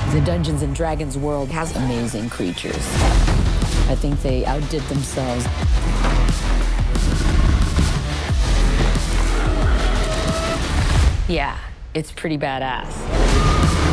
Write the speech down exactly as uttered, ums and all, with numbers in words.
The Dungeons and Dragons world has amazing creatures. I think they outdid themselves. Yeah, it's pretty badass.